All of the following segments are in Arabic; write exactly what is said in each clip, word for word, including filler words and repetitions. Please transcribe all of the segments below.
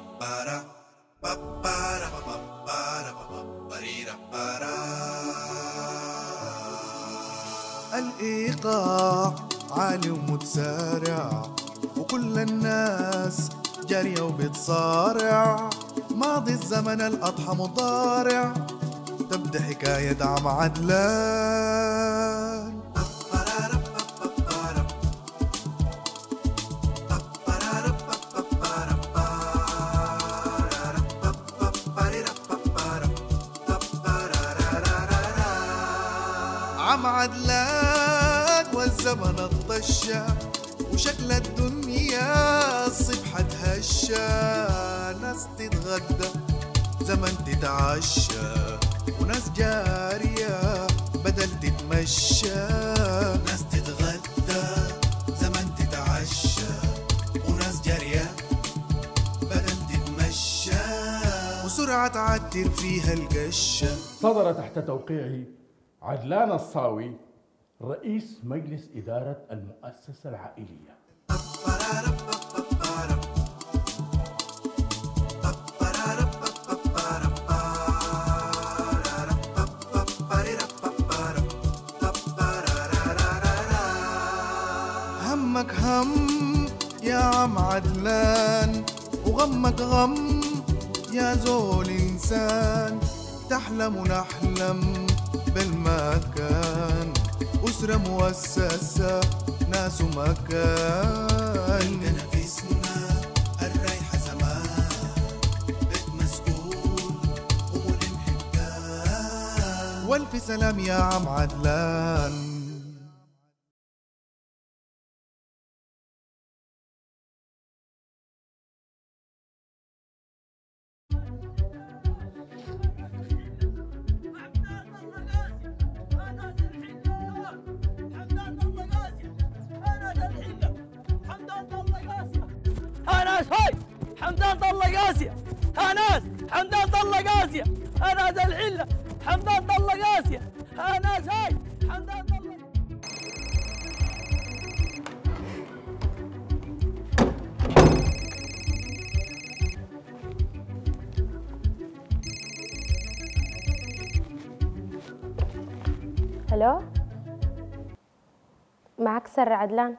الإيقاع عالي ومتسارع وكل الناس جارية وبتصارع، ماضي الزمن الأضحى مضارع، تبدأ حكاية عم عدلان. عم عدلان والزمن الطشة وشكل الدنيا الصبح تهشى، ناس تتغدى زمن تتعشى وناس جارية بدل تتمشى، ناس تتغدى زمن تتعشى وناس جارية بدل تتمشى، وسرعة تعدل فيها القشة. صدر تحت توقيعه عدلان الصاوي رئيس مجلس إدارة المؤسسة العائلية. همك هم يا عم عدلان وغمك غم يا زول إنسان، تحلم ونحلم بالمكان، أسرة مؤسسة ناس ومكان، نفسنا الريحة زمان، بيت مسؤول وملم حدان، والف سلام يا عم عدلان. ناس هاي حمدان ضل قاسية، ها ناس حمدان ضل قاسية، ها ناس الحلة حمدان ضل قاسية، ها ناس هاي حمدان ضل. هلو، معك سر عدلان.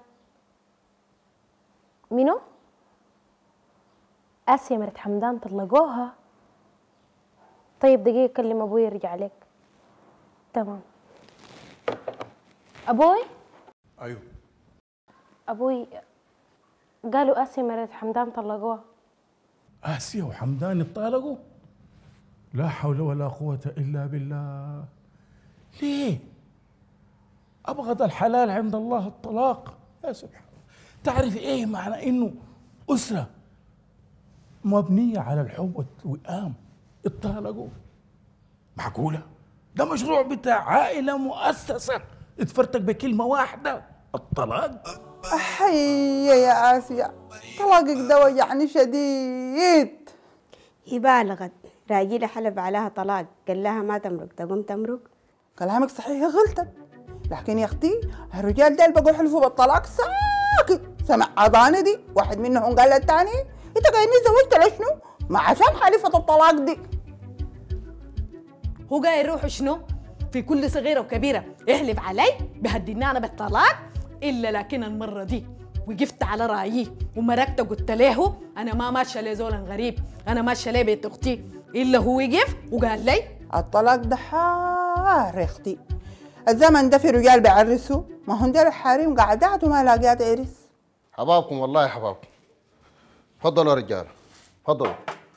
مينو؟ آسيا مرت حمدان طلقوها. طيب دقيقة كلم أبوي يرجع لك. تمام. أبوي؟ أيوه. أبوي قالوا آسيا مرت حمدان طلقوها. آسيا وحمدان اتطلقوا؟ لا حول ولا قوة إلا بالله. ليه؟ أبغض الحلال عند الله الطلاق. يا سبحان الله. تعرف إيه معنى إنه أسرة مبنية على الحب والوئام اتطلقوا؟ معقولة؟ ده مشروع بتاع عائلة مؤسسة اتفرتك بكلمة واحدة، الطلاق. أحيي يا آسيا، طلاقك ده وجعني شديد. هي بالغت، راجلها حلف عليها طلاق، قال لها ما تمرق، تقوم تمرق. كلامك صحيح غلطت، لكن يا اختي الرجال ده اللي بقوا يحلفوا بالطلاق ساكت، سمع اضاني دي واحد منهم قال للثاني انت قايل زوجت لشنو؟ ما عشان حلفة الطلاق دي. هو قايل يروح شنو؟ في كل صغيرة وكبيرة يحلف علي بهدينا أنا بالطلاق، إلا لكن المرة دي وقفت على رأيي ومركت قلت له أنا ما ماشية لزول غريب، أنا ماشية لبيت أختي، إلا هو وقف وقال لي الطلاق ده حار يا اختي، الزمن ده في رجال بيعرسوا، ما هم دول الحريم قعدات وما لاقيات عرس. حبابكم والله يا حبابكم. تفضلوا يا رجال، تفضلوا.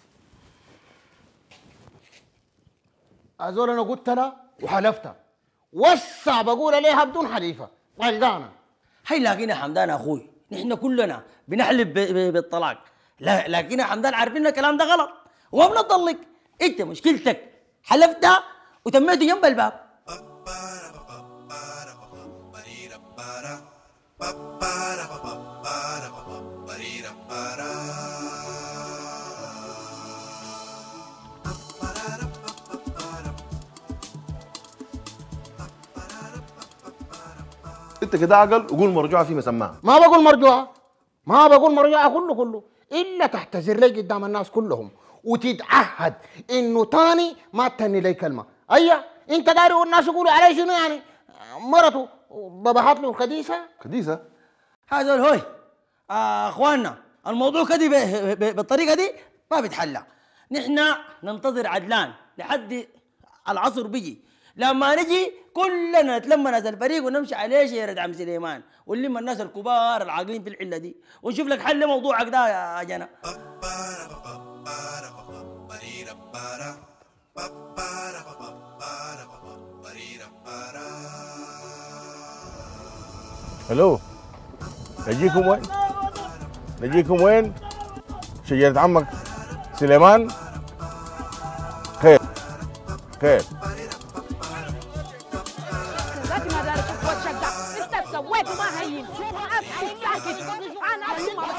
أزول أنا قلت لها وحلفتها، وسع بقول عليها بدون حليفة، غلطانة. هي لكن يا حمدان أخوي، نحن كلنا بنحلف بالطلاق، لا لكن يا حمدان عارفين الكلام ده غلط وما بنطلق. أنت مشكلتك حلفتها وتميته جنب الباب. انت كده عقل وقول مرجوعه في مسماها. ما بقول مرجوعه، ما بقول مرجوعه، كله كله الا تعتذر لي قدام الناس كلهم وتتعهد انه تاني ما تني لي كلمه. ايوه انت داري والناس يقولوا علي شنو يعني؟ مرته ذبحت له كديسه كديسه. هذا هوي آه اخواننا الموضوع كده ب- ب- بالطريقه دي ما بيتحلى. نحن ننتظر عدلان لحد العصر بيجي، لما نجي كلنا نتلم ناس الفريق ونمشي عليه شيرة عم سليمان ونلم الناس الكبار العاقلين في الحله دي ونشوف لك حل موضوعك ده يا جنى. الو نجيكم وين؟ نجيكم وين؟ شجرة عمك سليمان؟ خير خير. ذاتي ما داري اشوف وشك ده، انت سويته ما هين، شوف اصحي ساكت، انا اصحي ما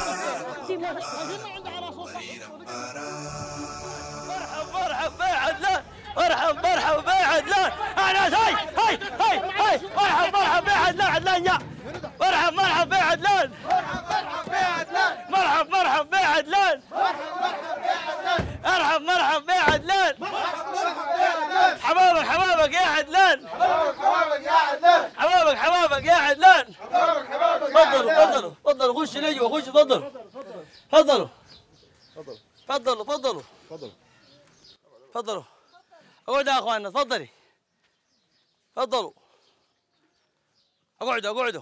مرحب مرحب بيه عدلان، مرحب مرحب بيه عدلان، انا هاي هاي هاي هاي مرحب مرحب بيه عدلان، عدلان يا مرحب مرحب بيه عدلان، مرحب مرحب بيه عدلان، مرحب مرحب بيه عدلان، حبابك حبابك يا عدلان، حبابك حبابك يا عدلان، تفضلوا تفضلوا تفضلوا خش نجوا خش تفضلوا تفضلوا تفضلوا تفضلوا تفضلوا اقعدوا يا اخواننا تفضلي تفضلوا اقعدوا اقعدوا.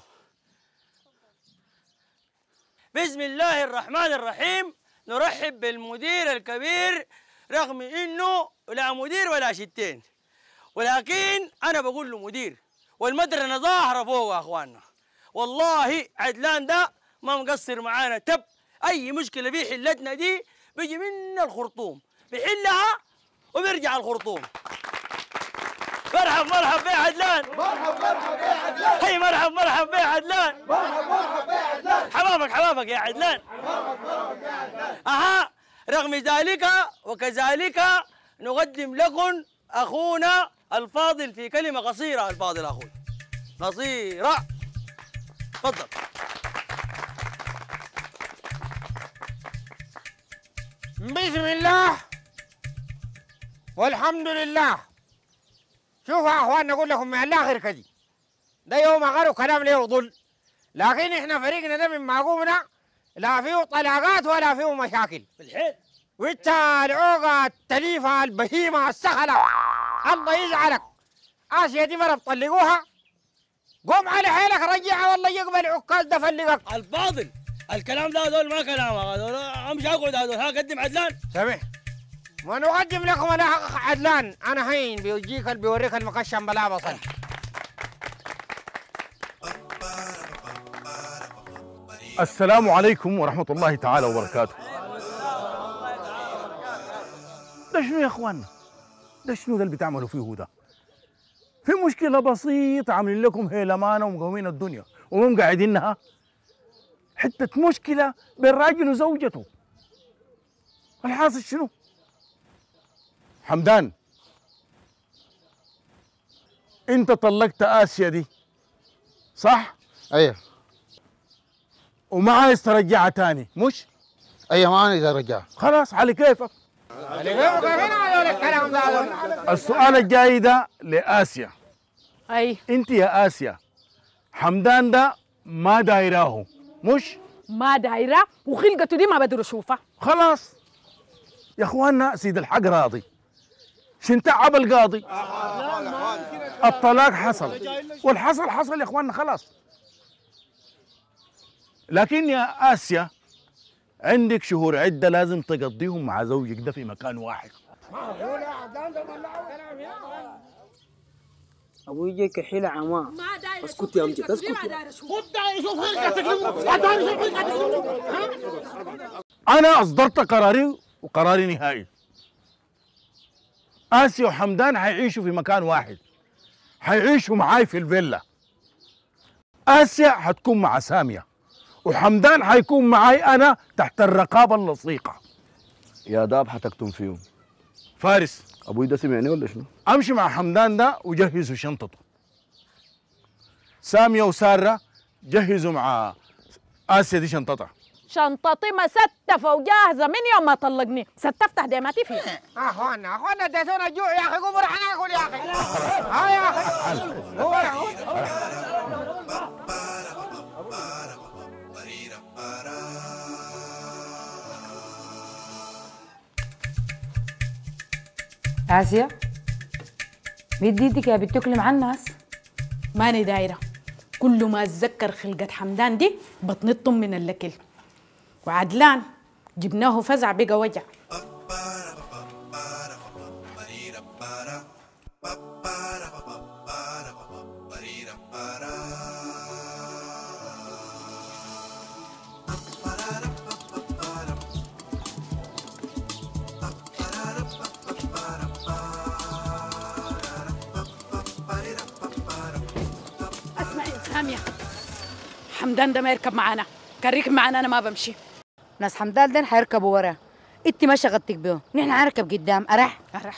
بسم الله الرحمن الرحيم. نرحب بالمدير الكبير رغم انه لا مدير ولا شتين، ولكن انا بقول له مدير والمدرنه ظاهره فوق يا اخواننا. والله عدلان ده ما مقصر معانا تب، اي مشكله في حلتنا دي بيجي من الخرطوم بيحلها وبيرجع الخرطوم. مرحب مرحب بيه عدلان، مرحب مرحب بيه عدلان، هي مرحب مرحب بيه عدلان، مرحب مرحب بيه عدلان، حبابك حبابك يا عدلان، مرحب مرحب بيه عدلان. اها رغم ذلك وكذلك نقدم لكم اخونا الفاضل في كلمه قصيره. الفاضل اخوي قصيره تفضل. بسم الله والحمد لله. شوفوا يا اخوان نقول لكم من الاخر كذي، ده يوم غير كلام ليه وضل، لكن احنا فريقنا ده من معقومنا لا فيه طلاقات ولا فيه مشاكل بالحيل. وانت العوقه التليفه البهيمه السخله الله يزعلك، اسيا دي مرة بطلقوها قوم على حيلك رجعها والله يقبل عكاز ده فلقك. الفاضل الكلام ده هذول ما كلام هذول، امشي اقعد هذول. ها قدم عدلان. سامح ونقدم لكم انا عدلان، انا هين بيجيك اللي بيوريك المكشم بلا بصل. السلام عليكم ورحمة الله تعالى وبركاته. ده شنو يا اخواننا؟ ده شنو ده اللي بتعملوا فيه ده؟ في مشكلة بسيطة عاملين لكم هيلمانة ومقومين الدنيا وهم قاعدينها حتة مشكلة بين راجل وزوجته. الحاصل شنو؟ حمدان انت طلقت آسيا دي صح؟ ايوه وما عايز ترجعها تاني مش؟ ايوه ما انا رجع. خلاص على كيفك. على كيفك هنا الكلام ده. السؤال الجاي ده لآسيا. اي انت يا آسيا حمدان ده ما دايراه مش؟ ما دايره وخلقته دي ما بدر اشوفها. خلاص يا اخواننا سيد الحق راضي، شن تعب القاضي؟ الطلاق حصل والحصل حصل يا اخواننا خلاص. لكن يا آسيا عندك شهور عدة لازم تقضيهم مع زوجك ده في مكان واحد. ابوي يجيك حيلة عماه. اسكت يا امجد اسكت. انا اصدرت قراري وقراري نهائي. آسيا وحمدان حيعيشوا في مكان واحد، حيعيشوا معاي في الفيلا. آسيا حتكون مع سامية وحمدان حيكون معاي انا تحت الرقابة اللصيقة. يا داب حتكتم فيهم. فارس ابوي ده سمعني ولا شنو؟ امشي مع حمدان ده وجهزوا شنطته. سامية وسارة جهزوا مع آسيا دي شنطتها. شنطتي مستفة وجاهزة من يوم ما طلقني، ستفتح ديماتي فيها. اخوانا اخوانا اديتونا الجوع يا اخي، قوموا راح ناكل يا اخي. ها يا اخي قوموا. آسيا مد ايدك يا بتاكلي مع الناس. ماني دايرة، كل ما اتذكر خلقة حمدان دي بطني تطم من الاكل، وعدلان جبناه فزع بقى وجع. حمدان ده ما يركب معانا، كان ركب معانا انا ما بمشي. ناس حمدان دين حيركبوا وراه، انت ما شغلتك بيهم، نحن حنركب قدام. ارح ارح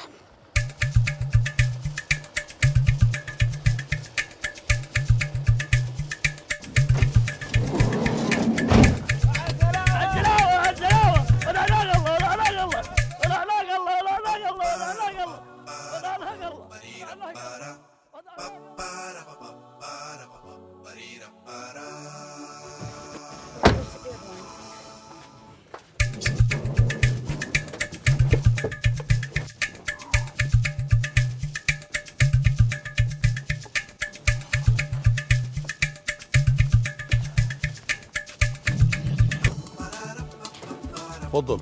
تفضل.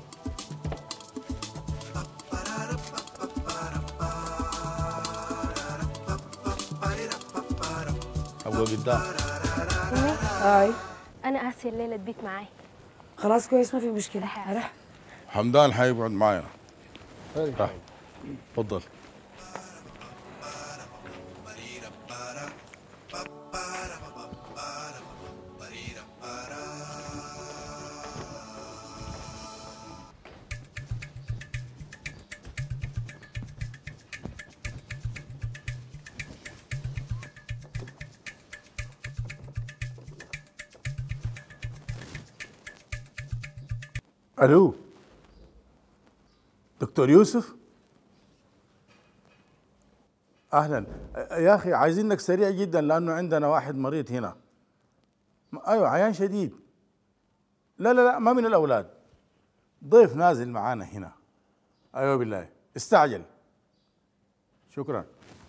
ابقى قدام. هاي انا اسيا الليله تبيت معاي. خلاص كويس ما في مشكله. راح حمدان حيقعد معانا. راح تفضل. الو دكتور يوسف، اهلا يا اخي، عايزينك سريع جدا لانه عندنا واحد مريض هنا. ايوه عيان شديد. لا لا لا ما من الاولاد، ضيف نازل معانا هنا. ايوه بالله استعجل. شكرا.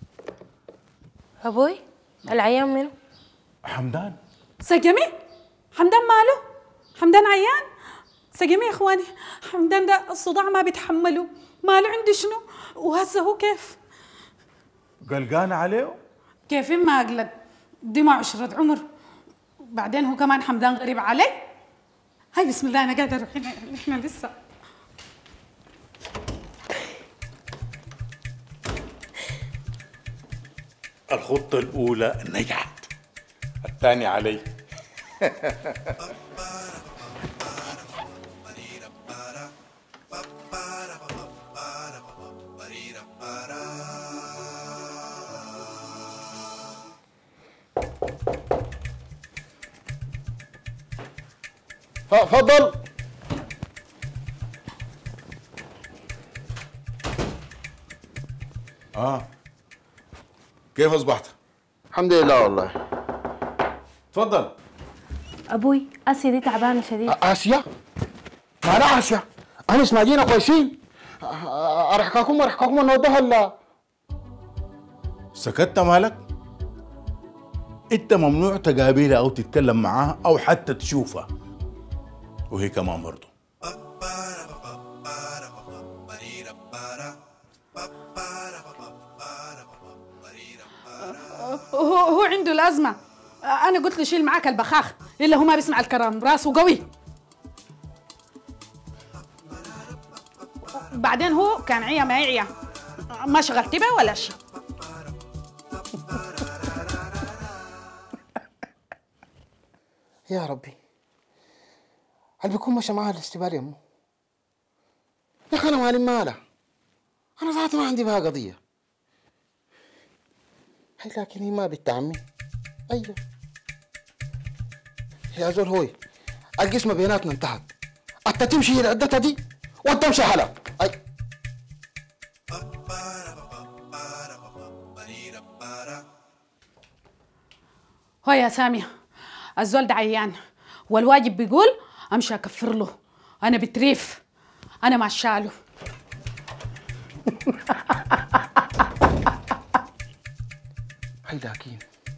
ابوي العيان منو؟ حمدان. سجمي؟ حمدان ماله؟ حمدان عيان؟ سجمي يا اخواني، حمدان ده الصداع ما بيتحمله، ماله عنده شنو؟ وهسه هو كيف؟ قلقان عليه؟ كيف ما اقلق؟ دي ما عشرة عمر، بعدين هو كمان حمدان غريب علي. هاي بسم الله انا قاعده اروح، احنا لسه. الخطة الأولى نجحت، الثانية علي. تفضل. اه كيف اصبحت؟ الحمد لله والله. تفضل. ابوي اسيا دي تعبانه شديد. اسيا؟ ما لا اسيا، انا اسماعيلينا كويسين. ارحكاكم ارحكاكم نودها ال سكت مالك؟ انت ممنوع تقابلها او تتكلم معاها او حتى تشوفها، وهي كمان برضه. هو هو عنده الازمه، انا قلت له شيل معاك البخاخ، الا هو ما بيسمع الكلام، راسه قوي. بعدين هو كان عيا ما يعيا، ما شغلت به ولا شيء. يا ربي، هل بيكون مشى معها الاستبار يا امه؟ يا اخي انا مالي ماله، انا ذاتي ما عندي بها قضيه. هي لكن هي ما بنت عمي. ايوه يا زول هوي، القسمة بيناتنا انتهت. انت تمشي لعدتها دي وانت تمشي حلا. اي هو يا سامية الزول ده عيان والواجب بيقول امشي اكفر له. انا بتريف، انا ماشاله. هي لكن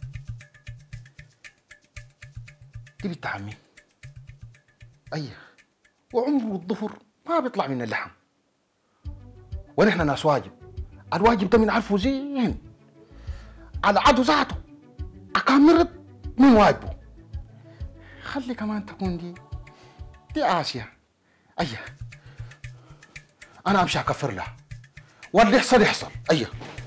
دي بنت عمي. ايه وعمره الظفر ما بيطلع من اللحم، ونحن ناس واجب. الواجب ده بنعرفه زين. على عدو ذاته أكامرت من واجبه. خلي كمان تكون دي دي آسيا. أيه أنا أمشي أكفر لها واللي يحصل يحصل. أيه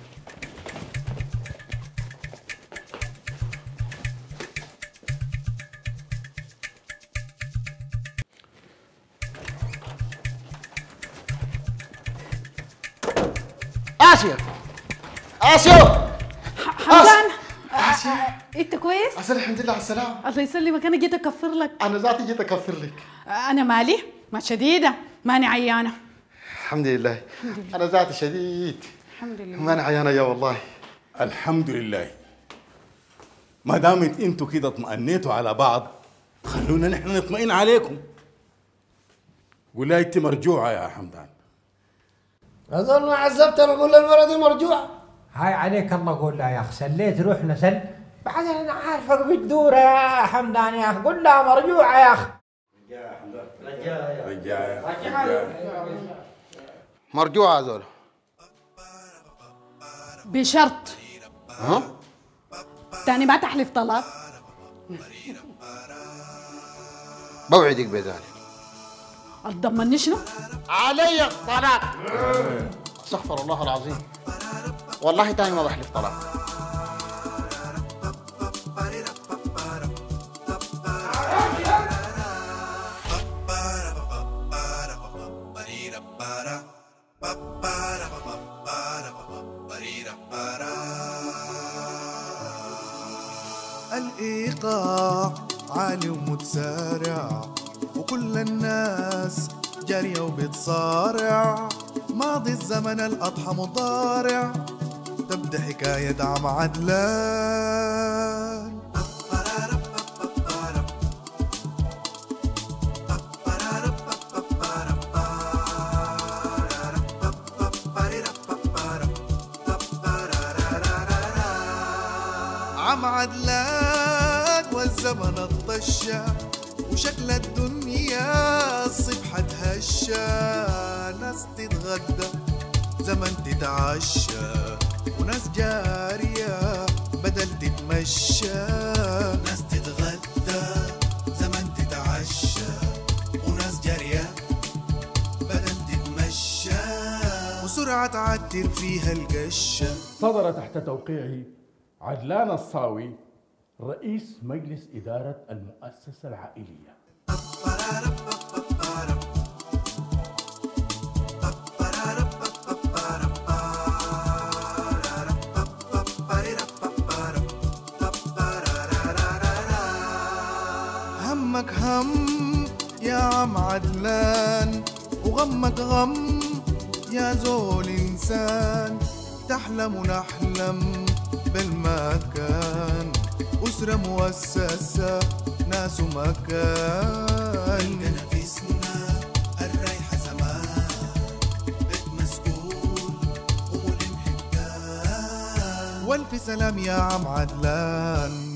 آسيا آسيا حمدان آسيا انت كويس؟ أصل الحمد لله على السلامة. الله يسلمك. انا جيت اكفر لك. أنا ذاتي جيت أكفر لك. انا مالي ما شديدة، ماني عيانة الحمد لله. أنا ذاتي شديد. الحمد لله. ما أنا عيانة يا والله. الحمد لله. ما دامت انتوا كده اطمأنيتوا على بعض خلونا نحن نطمئن عليكم. ولايتي مرجوعة يا حمدان. أظن ما عذبت بقول للمرة دي مرجوعة. هاي عليك الله قول لها يا أخ سليت روح نسل. بعد أنا عارفك بتدور يا حمدان يا أخ قول لها مرجوعة يا أخ. رجاء رجاء رجاء مرجوعة زول بشرط ها؟ تاني ما تحلف طلاق. بوعدك بذلك. تضمني شنو؟ علي الطلاق. استغفر الله العظيم والله تاني ما بحلف طلاق. الإيقاع عالي ومتسارع وكل الناس جارية وبتصارع. ماضي الزمن الأضحى مضارع تبدأ حكاية عم عدلان. عم عدلان والزمن الطشة وشكل الدنيا الصبح تهشى. ناس تتغدى زمن تتعشى وناس جارية بدل تتمشى. ناس تتغدى زمن تتعشى وناس جارية بدل تتمشى وسرعة تعتر فيها القشة. صدر تحت توقيعه عدلان الصاوي رئيس مجلس إدارة المؤسسة العائلية. همك هم يا عم عدلان وغمك غم يا زول إنسان. تحلم ونحلم بالمكان أسرة مؤسسة ناس ومكان. نفسنا الرايحة زمان بيت مسؤول وملم حبان. والف سلام يا عم عدلان.